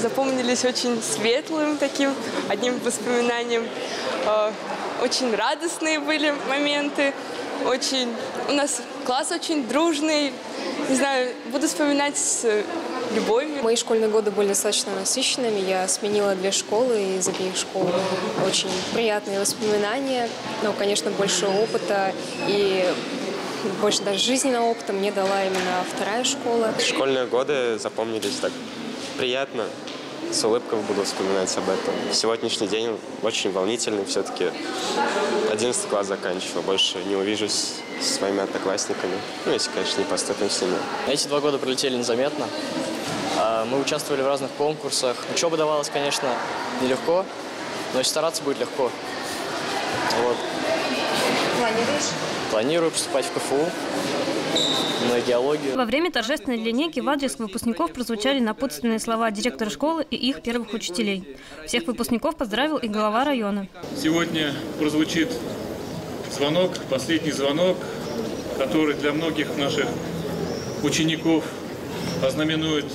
Запомнились очень светлым таким одним воспоминанием. Очень радостные были моменты. У нас класс очень дружный. Не знаю, буду вспоминать с любовью. Мои школьные годы были достаточно насыщенными. Я сменила 2 школы, и из обеих школ очень приятные воспоминания. Но, конечно, больше опыта и больше даже жизненного опыта мне дала именно 2-я школа. Школьные годы запомнились так приятно. С улыбкой буду вспоминать об этом. Сегодняшний день очень волнительный. Все-таки 11 класс заканчиваю. Больше не увижусь со своими одноклассниками. Ну, если, конечно, не поступим с ними. Эти 2 года пролетели незаметно. Мы участвовали в разных конкурсах. Учеба давалась, конечно, нелегко, но и стараться будет легко. Вот. Планируешь? Планирую поступать в КФУ. На геологию. Во время торжественной линейки в адрес выпускников прозвучали напутственные слова директора школы и их первых учителей. Всех выпускников поздравил и глава района. Сегодня прозвучит звонок, последний звонок, который для многих наших учеников ознаменует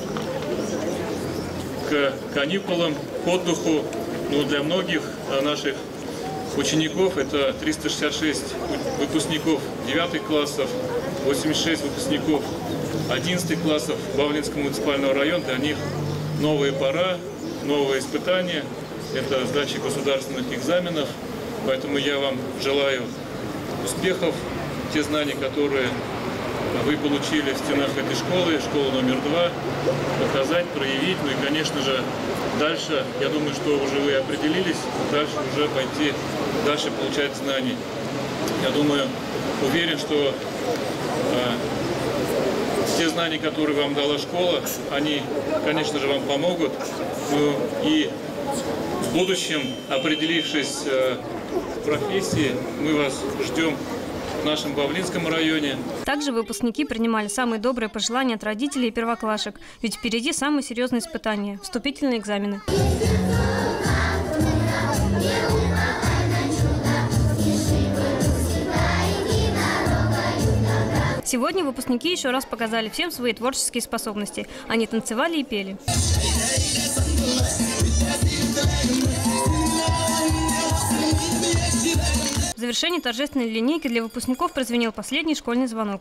к каникулам, к отдыху. Но для многих наших учеников это 366 выпускников 9 классов, 86 выпускников 11 классов Бавлинского муниципального района. Для них новая пора, новые испытания, это сдача государственных экзаменов. Поэтому я вам желаю успехов, те знания, которые вы получили в стенах этой школы, школы номер 2, показать, проявить. Ну и, конечно же, дальше, я думаю, что уже вы определились, дальше уже пойти, дальше получать знания. Я думаю, уверен, что те знания, которые вам дала школа, они, конечно же, вам помогут. Ну, и в будущем, определившись в профессии, мы вас ждем в нашем Бавлинском районе. Также выпускники принимали самые добрые пожелания от родителей и первоклашек. Ведь впереди самые серьезные испытания – вступительные экзамены. Сегодня выпускники еще раз показали всем свои творческие способности. Они танцевали и пели. В завершении торжественной линейки для выпускников прозвенел последний школьный звонок.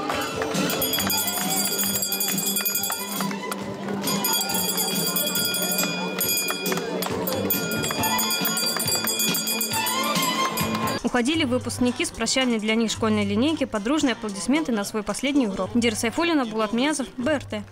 Уходили выпускники с прощальной для них школьной линейки под дружные аплодисменты на свой последний урок. Дира Сайфуллина, Булат Миязов, БРТ.